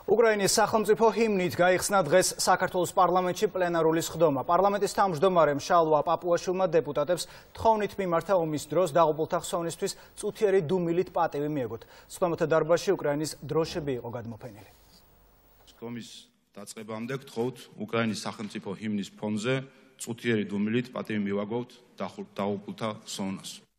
უკრაინის სახელმწიფო ჰიმნით გაიხსნა დღეს საქართველოს პარლამენტში პლენარული სხდომა. პარლამენტის თავმჯდომარემ შალვა პაპუაშვილმა დეპუტატებს თხოვნით მიმართა ომის დროს დაღუპულთა ხსოვნისთვის წუთიერი დუმილით პატივი მიეგოთ. სხდომათა დარბაზში უკრაინის დროშები იყო გადმოფენილი. სხდომის დაწყებამდე გთხოვთ უკრაინის სახელმწიფო ჰიმნის ფონზე წუთიერი დუმილით პატივი მივაგოთ დაღუპულთა ხსოვნას.